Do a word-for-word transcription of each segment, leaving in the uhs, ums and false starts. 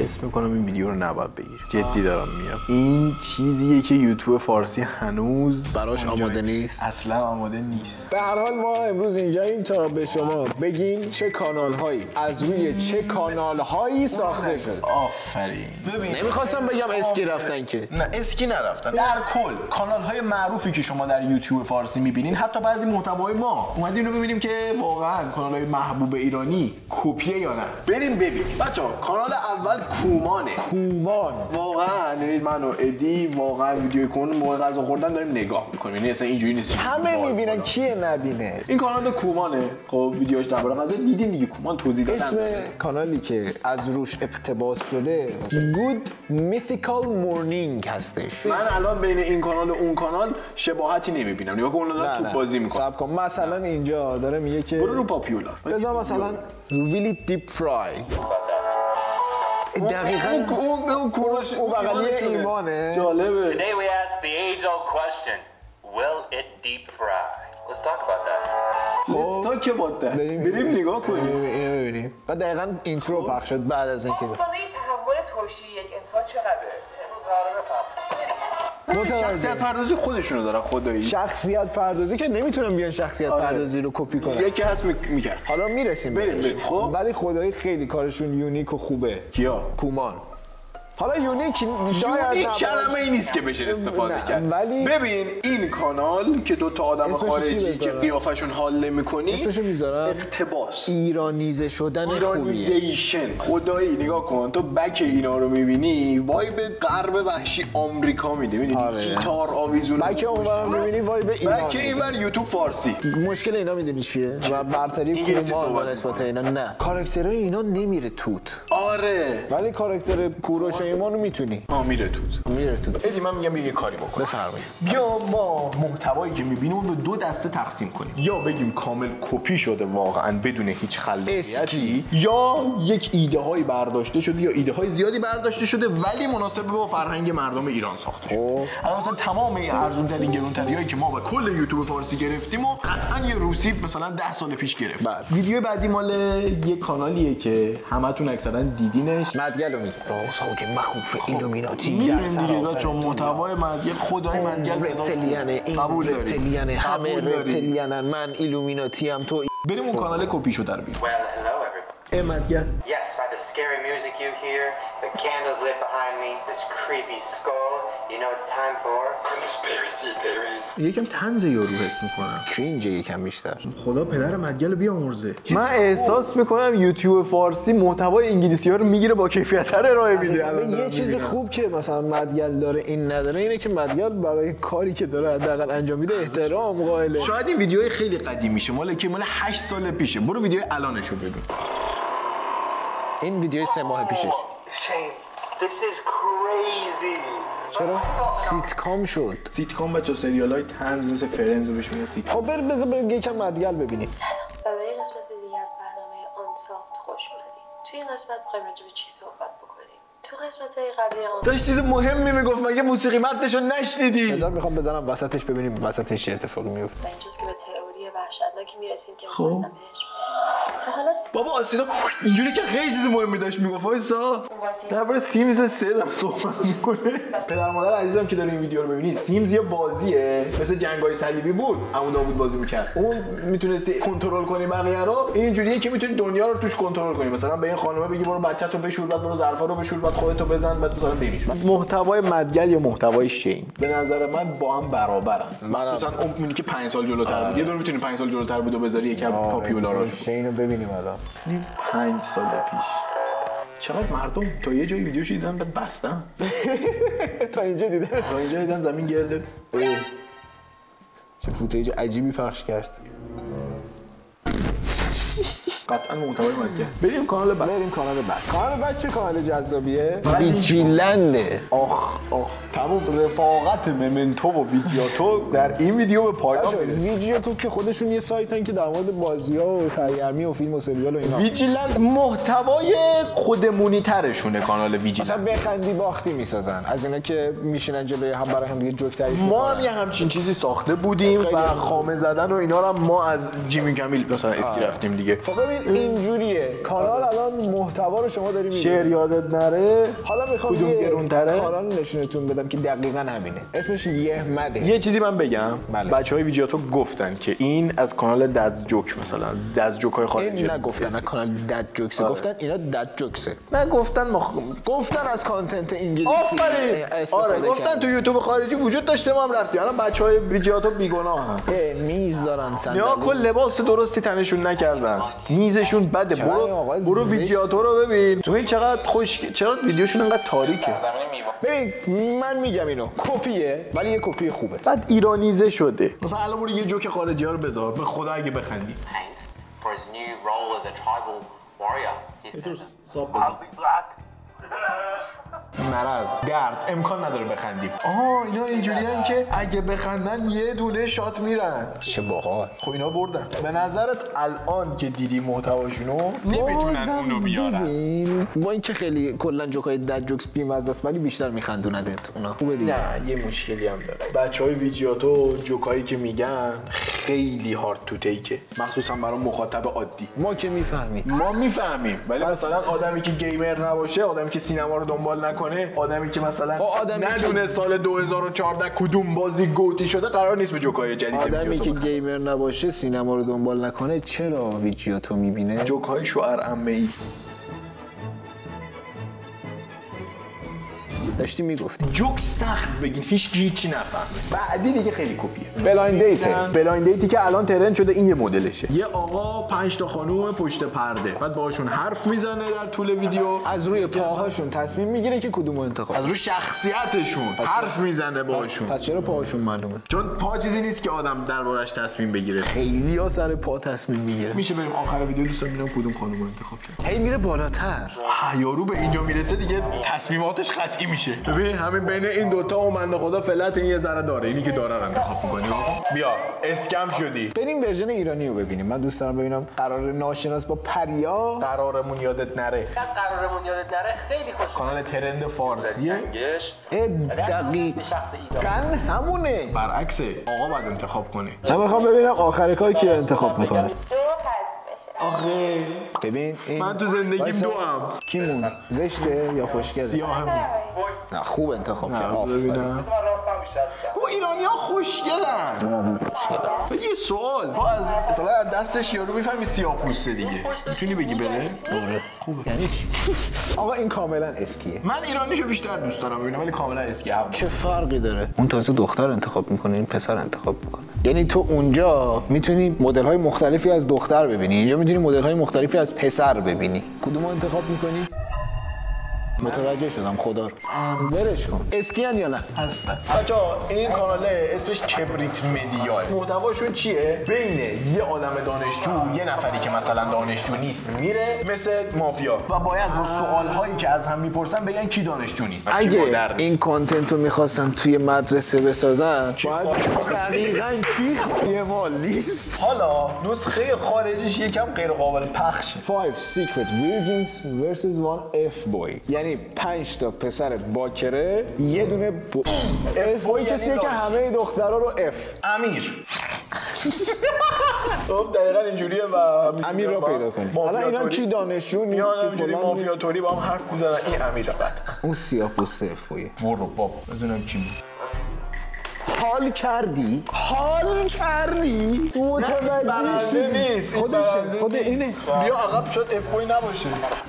حس میکنم این ویدیو رو نباید بگیر. جدی دارم میگم. این چیزیه که یوتیوب فارسی هنوز براش آماده نیست. اصلا آماده نیست. به هر حال ما امروز اینجاییم تا به شما بگیم چه کانال هایی از روی چه کانال هایی ساخته شد. آفرین. ببین نمیخواستم بگم اسکی رفتن که. نه اسکی نرفتن. در کل کانال های معروفی که شما در یوتیوب فارسی میبینین، حتی بعضی محتوای ما اومدیم رو ببینیم که واقعا کانال های محبوب ایرانی کپیه یا نه. بریم ببین. بچه‌ها کانال اول کومانه. کومان واقعا یعنی من و ادی واقعا ویدیو کون موقع غذا خوردن داریم نگاه میکنیم. یعنی اصلا اینجوری نیست. همه میبینن کیه نبینه. این کانال کومانه. خب ویدیوش درباره غذا دیدین دیگه. کومان توضیح دادن. اسم کانالی که از روش اقتباس شده Good Mythical Morning هستش. من الان بین این کانال و اون کانال شباهتی نمیبینم. نگاه کن اونا دارن توپ بازی میکنن. صبر کن مثلا اینجا داره میگه که برو رو پاپیولا. بذار مثلا really deep fry. دقیقاً اون اون کوروش اون بغلی ایمانه. جالبه. Today we ask the age-old question, will it deep fry? Let's talk about that. Let's talk about that. بریم نگاه کنیم. اینو ببینیم. بعد دقیقاً اینترو پخش شد بعد از اینکه آستانه تحول ترشی یک انسان چقدره؟ امروز قراره بفهمیم. شخصیت پردازی خودشونو دارن خدایی. شخصیت پردازی که نمیتونم بیان شخصیت آره. پردازی رو کپی کنن. یکی هست میکرد. حالا میرسیم بریم بریم. خب ولی خدایی خیلی کارشون یونیک و خوبه. کیا؟ کومان. حالا یونیک شاید یونیک کلمه ای نیست که بشه استفاده کرد. ولی ببین این کانال که دو تا آدم خارجی که قیافشون حال نمی‌کنی اسمشو میذارم اقتباس. ایرانیزه شدن خوبیه. ایرانیزیشن. خدایی نگاه کن تو بک اینا رو می‌بینی وایب غرب وحشی آمریکا میده. می‌بینی آره. گیتار آویزون. بک اونورم می‌بینی وایب ایران. بک اینور یوتیوب فارسی. مشکل اینا میدونی چیه؟ و برتری کومان با نسبت اینا نه. کاراکترای اینا نمیره توت. آره. ولی کاراکتر کوروش ایمانو میتونی. ها میره توت. میره توت. ادی من میگم یه کاری بکن. بفرمایید. بیا ما محتوایی که میبینیم رو به دو دسته تقسیم کنیم. یا بگیم کامل کپی شده واقعا بدون هیچ خلاقیتی، یا یک ایده های برداشته شده یا ایده های زیادی برداشته شده ولی مناسب با فرهنگ مردم ایران ساخته شده. الان مثلا تمام این ارزون ترین گرون ترینایی که ما با کل یوتیوب فارسی گرفتیم و قطعا یه روسی مثلا ده سال پیش گرفت. بعد. ویدیو بعدی مال یه کانالیه که همتون اکثرا دیدینش. مدگلو میگه. راست مخوف ایلومیناتی در سراسر چون محتوای مدگل خدای مدگل رپتیلیانه این قبول داری. رپتیلیانه همه رپتیلیانن من ایلومیناتی هم تو بریم اون کانال کپی شده رو ببینیم. Well, hello everybody. مدگل Yes, by the scary music you hear, the candles lit behind me, this creepy skull, you know it's time for conspiracy theories. یکم طنز یارو حس میکنم. کرینج یکم بیشتر. خدا پدر مدگل رو بیامرزه. من احساس میکنم یوتیوب فارسی محتوای انگلیسی ها رو میگیره با کیفیت‌تر ارائه میده. یه چیز خوب که مثلا مدگل داره این نداره اینه که مدگل برای کاری که داره حداقل انجام میده احترام قائله. شاید این ویدیوهای خیلی قدیمی شه، مال که مال هشت سال پیشه. برو ویدیوی الانشو ببین. این ویدیوی سه ماه پیشش. Shane, this is crazy. چرا؟ سیتکام شد. سیتکام بچه سریال‌های طنز مثل فرندز رو بهش میگن سیتکام. خب بریم بذار بریم یکم مدگل ببینیم. سلام و به این قسمت دیگه از برنامه آن ساخت خوش اومدید. توی این قسمت می‌خوایم راجع به چی صحبت بکنیم؟ تو قسمت‌های قبلی آن داشت چیز مهمی میگفت مگه موسیقی متنشو نشنیدی؟ بذار میخوام بزنم وسطش ببینیم وسطش چه اتفاقی میفته. و اینجاست که به تئوری وحشتناکی میرسیم که می‌خواستم بهش برسم. و حالا بابا آسیدا اینجوری که خیلی چیز مهمی داشت میگفت وایسا درباره سیمز سه دارم صحبت میکنه. پدر مادر عزیزم که داره این ویدیو رو ببینید، سیمز یه بازیه مثل جنگ‌های صلیبی بود، عمو داوود بازی میکرد. اون میتونستی کنترل کنی بقیه رو، اینجوریه که میتونی دنیا رو توش کنترل کنی. مثلا به این خانومه بگی برو بچه‌تو بشور، بعد برو ظرفا رو بشور، بعد خودتو بزن، بعد مثلا بمیش. محتوای مدگل یا محتوای شین به نظر من با هم برابرن. مخصوصا اون میگه که پنج سال جلوتر بود. یه دونه میتونی پنج سال جلوتر بود و بذاری یکم پاپیولاراش. اینو ببینیم الان. پنج سال پیش چقدر مردم تا یه جای ویدیوش دیدن بعد بستن. تا اینجا دیدن تا اینجا دیدن زمین گرده. چه فوتیج عجیبی پخش کرد. قطعا محتوای مدگل. بریم کانال بعد. بریم کانال بعد. کانال بعد چه کانال جذابیه؟ ویجیلنده. آخ آخ تمام رفاقت ممنتو و ویدیاتو در این ویدیو به پایان میرسه. ویدیاتو که خودشون یه سایتن که در مورد بازی‌ها و سرگرمی و فیلم و سریال و اینا. ویجیلند محتوای خودمونی ترشونه کانال ویجیلند. مثلا بخندی باختی میسازن. از اینا که میشینن جلوی هم برای هم دیگه جوک تعریف میکنن. ما هم یه همچین چیزی ساخته بودیم و خامه زدن و اینا رو ما از جیمی کمیل مثلا اسکی رفتیم دیگه. خب ببین اینجوریه کانال الان محتوا رو شما داری میبینی شعر یادت نره حالا میخوام کدوم گرون‌تره؟ کانال نشونتون بدم که دقیقاً همینه اسمش یهمده یه چیزی من بگم بله. بچهای ویدیوتو گفتن که این از کانال دز جوک مثلا دز جوک های خارجی این نگفتن نه کانال دد جوکسه گفتن اینا دد جوکسه نه گفتن مخ... گفتن از کانتنت انگلیسی آفرین آره گفتن تو یوتیوب خارجی وجود داشته ما هم رفتیم الان بچهای ویدیوتو بیگناهن میز دارن صندلی نیا کل لباس درستی تنشون نکردن میزشون بده برو برو ویدیوتو رو ببین تو این چقدر خوش چرا ویدیوشون انقدر تاریکه ببین من میگم اینو کپیه ولی یه کپی خوبه بعد ایرانیزه شده مثلا الان برو یه جوک خارجی ها رو بذار به خدا اگه بخندی paint for his new role as a tribal warrior. He said, I'll be black. مرض درد امکان نداره بخندیم آها اینا اینجوریان که اگه بخندن یه دونه شات میرن چه باحال خب اینا بردن به نظرت الان که دیدی محتواشونو نمیتونن اونو بیارن با اینکه خیلی کلا جوکای دد جوکس بی‌مزه است ولی بیشتر میخندوندت اونا خوبه دیگه نه یه مشکلی هم داره بچهای ویدیوتو جوکایی که میگن خیلی هارد تو تیکه مخصوصا برای مخاطب عادی ما که میفهمیم ما میفهمیم ولی مثلا آدمی که گیمر نباشه آدمی که سینما رو دنبال نکنه آدمی که مثلا ندونه سال دو هزار و چهارده کدوم بازی گوتی شده قرار نیست به جوکای جدید آدمی که گیمر نباشه سینما رو دنبال نکنه چرا ویدیوتو میبینه جوکای شوهر عمه‌ای داشتی میگفتی جوک سخت بگین هیچ هیچی نفهمه بعدی دیگه خیلی کپیه بلایند دیت بلایند دیتی که الان ترند شده این یه مدلشه یه آقا پنج تا خانوم پشت پرده بعد باهاشون حرف میزنه در طول ویدیو از روی پاهاشون تصمیم میگیره که کدومو انتخاب از روی شخصیتشون حرف میزنه باهاشون پس چرا پاهاشون معلومه چون پا چیزی نیست که آدم دربارش تصمیم بگیره خیلی ها سر پا تصمیم میگیره میشه بریم آخر ویدیو دوستان ببینم کدوم خانومو انتخاب کرد هی میره بالاتر یارو به اینجا میرسه دیگه تصمیماتش قطعی میشه ببین همین بین این دوتا و بنده خدا فلت این یه ذره داره اینی که داره رو انتخاب می‌کنی بیا اسکم شدی بریم ورژن ایرانی رو ببینیم من دوست دارم ببینم قرار ناشناس با پریا قرارمون یادت نره از قرارمون یادت نره خیلی خوش کانال ترند فارسیه دقیق شخص ایرانی کن همونه برعکسه آقا باید انتخاب کنه من میخوام ببینم آخر کار کی انتخاب میکنه آخه ببین این من تو زندگیم دو هم کی مون زشته یا خوشگله سیاه نه خوب انتخاب کرد ببینم با ایرانی ها خوشگلن یه سوال با از مثلا از دستش یارو میفهمی سیاه پوسته دیگه میتونی بگی بره؟ خوبه یعنی چی آقا این کاملا اسکیه من ایرانیشو بیشتر دوست دارم ببینم ولی کاملا اسکی هم چه فرقی داره اون تازه دختر انتخاب میکنه این پسر انتخاب میکنه یعنی تو اونجا میتونی مدل های مختلفی از دختر ببینی اینجا میتونی مدل های مختلفی از پسر ببینی کدومو انتخاب میکنی متوجه شدم خدا رو برش کن اسکیان یا نه هستن بچه‌ها این کاناله اسمش کبریت مدیال محتواشون چیه بین یه عالم دانشجو یه نفری که مثلا دانشجو نیست میره مثل مافیا و باید با سوال‌هایی که از هم میپرسن بگن کی دانشجو نیست اگه این کانتنت رو میخواستن توی مدرسه بسازن باید دقیقاً کی یه مال نیست حالا نسخه خارجیش یکم غیر قابل پخشه five secret virgins versus one f boy یعنی پنج تا پسر باکره یه دونه ب... اف بوی کسیه که همه دخترها رو اف امیر خب دقیقاً اینجوریه و امیر رو پیدا کنی حالا اینا کی دانشجو نیست میان اینجوری مافیا توری با هم حرف میزنن این امیره بعد اون سیاه پوسته اف بویه برو بابا بزنم کی بود حال کردی حال کردی متوجه نیست خودشه خود اینه بیا عقب شد اف بوی نباشه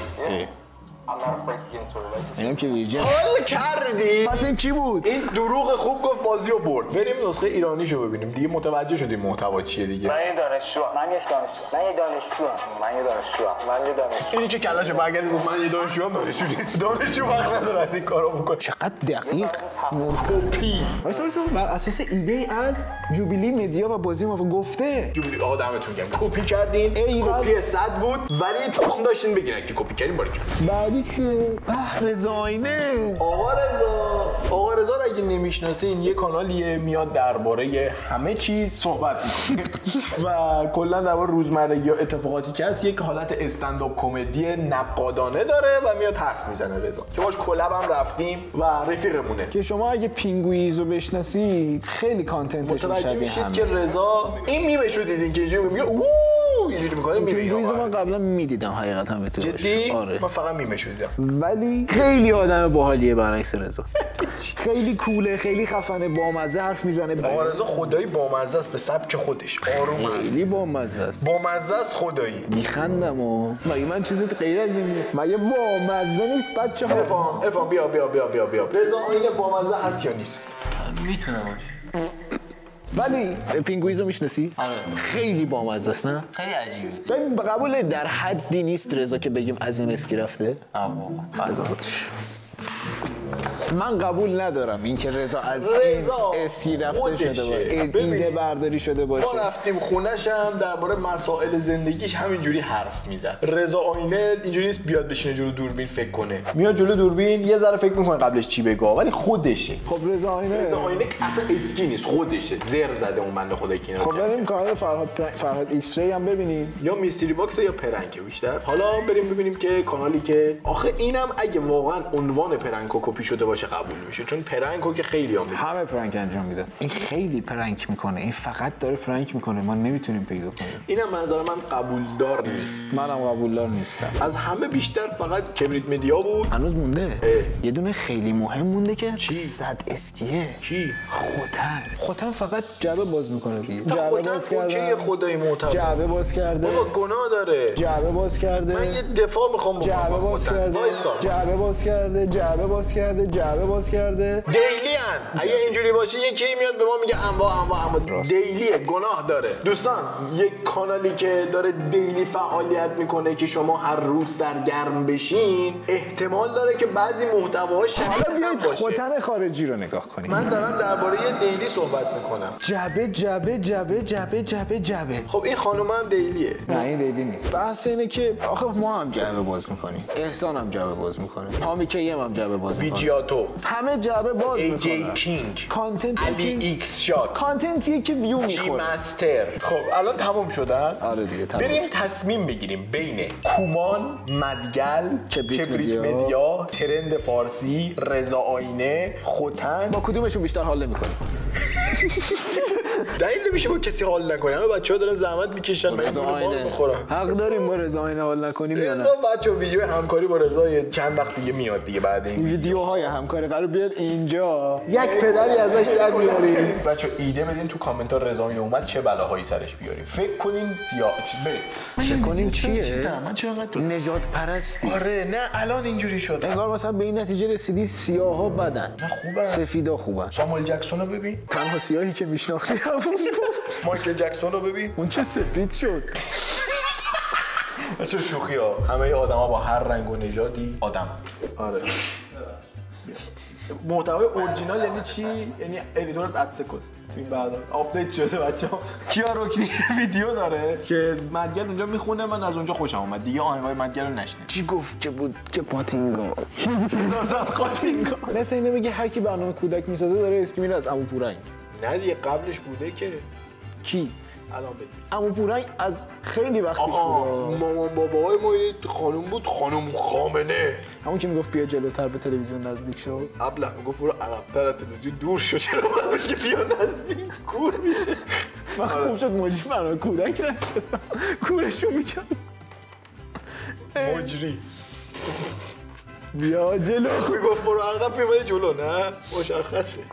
اینم که ویرجن حال کردی پس این کی بود این دروغ خوب گفت بازی رو برد بریم نسخه ایرانیشو ببینیم دیگه متوجه شدیم محتوا چیه دیگه من یه دانشجو من یه دانشجو من یه دانشجو من یه دانشجو من یه دانشجو اینی که کلاشو برگردی گفت من یه دانشجو هم دانشجو نیست دانشجو وقت نداره از این کارو بکنه چقدر دقیق کپی وایسا وایسا بر اساس ایده از جوبیلی مدیا و بازی ما گفته جوبیلی آقا دمتون گرم کپی کردین کپی صد بود ولی تخم داشتین بگین که کپی کردین باریک بعدی که بحر زاینه آقا رضا آقا رضا رو اگه نمیشناسین یه کانالیه میاد درباره همه چیز صحبت میکنه و کلا درباره روزمرگی و اتفاقاتی که هست یک حالت استندآپ کمدی نقادانه داره و میاد حرف میزنه رضا که باش کلاب هم رفتیم و رفیقمونه که شما اگه پینگویز رو بشناسید خیلی کانتنتش متوجه شبیه میشید همه که رضا این میمش رو دیدین که اینجوری میگه اوه اینجوری میکنه میره. پینگویزو من قبلا میدیدم حقیقتا به تو. جدی؟ آره. من فقط میمه شدیدم. ولی خیلی آدم باحالیه برعکس رضا. خیلی کوله، خیلی خفنه، بامزه حرف میزنه. آقا رضا خدایی بامزه است به سبک خودش. آروم است. خیلی بامزه است. بامزه است خدایی. میخندم و مگه من چیزی غیر از این مگه بامزه نیست بچه‌ها؟ ارفان ارفان بیا بیا بیا بیا بیا. رضا آینه بامزه هست یا نیست؟ میتونه باشه. ولی پینگویزو میشناسی؟ آره. خیلی بامزه است نه؟ خیلی عجیبه. ببین قبول در حدی نیست رضا که بگیم از این اسکی رفته. آه از خودش. من قبول ندارم اینکه رضا از این رضا اسکی رفته خودشه. شده باشه، ایده برداری شده باشه. ما رفتیم خونش هم درباره مسائل زندگیش همینجوری حرف میزد. رضا آینه اینجوری نیست بیاد بشینه جلو دوربین فکر کنه. میاد جلو دوربین یه ذره فکر میکنه قبلش چی بگه ولی خودشه. خب رضا آینه رضا آینه اصلا اسکی نیست خودشه. زر زده اون بنده خدا که اینا خب بریم کانال فرهاد فرهاد ایکس ری هم ببینیم. یا میستری باکس یا پرنک بیشتر. حالا بریم ببینیم که کانالی که آخه اینم اگه واقعا عنوان پرنکو کپی شده باشه قبول میشه چون پرنکو که خیلی هم همه پرنک انجام میده. این خیلی پرنک میکنه، این فقط داره پرنک میکنه، ما نمیتونیم پیدا کنیم. اینم منظر من قبولدار نیست. منم قبولدار نیستم. از همه بیشتر فقط کبریت مدیا بود. هنوز مونده. اه. یه دونه خیلی مهم مونده که چی؟ صد اسکیه. کی؟ خوتن. خوتن فقط جعبه باز میکنه دیگه. جعبه خودت باز اوکی کرده. خدای معتبر. جعبه باز کرده. بابا گناه داره. جعبه باز کرده. من یه دفاع میخوام بکنم. جعبه باز خوتن. کرده. وایسا. جعبه باز کرده. جعبه باز کرده. جعبه باز کرده. دیلی ان اگه اینجوری باشه یکی میاد به ما میگه انواع انواع اما دیلیه گناه داره. دوستان یک کانالی که داره دیلی فعالیت میکنه که شما هر روز سرگرم بشین احتمال داره که بعضی محتواهاش شبیه حالا هم بیایید باشه. خوتن خارجی رو نگاه کنیم. من دارم درباره دیلی صحبت میکنم. جعبه جعبه جعبه جعبه جعبه جعبه. خب این خانم هم دیلیه. نه این دیلی نیست. بحث اینه که آخه ما هم جعبه باز میکنیم، احسان هم جعبه باز میکنه، هامی کیم هم جعبه باز میکنه، ویجیاتو، همه جعبه باز ای جی میکنن. کینگ، کانتنت علی ایکس شات، کانتنتیه که ویو جی میخوره. مستر. خب الان تموم شدن. آره دیگه تمام. بریم تصمیم بگیریم بین کومان، مدگل، کبریت کبریت مدیا. مدیا، ترند فارسی، رضا آینه، خوتن. با کدومشون بیشتر حال نمیکنیم؟ دلیل نمیشه با کسی حال نکنه. همه بچه‌ها دارن زحمت میکشن رضا آینه میخورن. حق داریم با رضا آینه حال نکنیم یا نه؟ رضا بچه‌ها ویدیو همکاری با رضا یه چند وقت دیگه میاد دیگه بعد این ویدیوهای همکاری قرار بیاد اینجا. یک پدری ازش در بیاریم. بچه‌ها ایده بدین تو کامنت ها رضا آینه اومد چه بلاهایی سرش بیاریم. فکر کنین سیاه برید. فکر کنیم چیه؟ من چرا تو نجات پرستی. آره نه الان اینجوری شد. انگار مثلا به این نتیجه رسیدی سیاها بدن، نه خوبه. سفیدا خوبن. ساموئل جکسون رو ببین. تنها سیاهی که میشناختی همون بود. مایکل جکسون رو ببین. اون چه سفید شد. چه شوخی ها. همه آدما با هر رنگ و نژادی آدم. آره. محتوای اورجینال یعنی چی؟ یعنی ادیتور عطسه کد. تو این بعدا آپدیت شده بچه‌ها. کیا رکنی ویدیو داره که مدگل اونجا میخونه. من از اونجا خوشم اومد. دیگه آهنگای مدگل رو نشنید. چی گفت که بود که پاتینگا نازد قاطینگا. مثل اینه میگه هر کی برنامه کودک میسازه داره اسکی میره از عمو پورنگ. نه دیگه قبلش بوده که کی؟ الان ببین. عمو پورنگ از خیلی وقت پیش آها بود. مامان بابای ما یه خانم بود خانم خامنه. همون که میگفت بیا جلوتر به تلویزیون نزدیک شو. ابله میگفت برو عقب‌تر از تلویزیون دور شو. چرا باید بگه بیا نزدیک کور میشه. من خوب شد موجی برنامه کودک نشدم. کورشو میکنم. مجری بیا جلو. میگفت برو عقب میمونه جلو. نه مشخصه.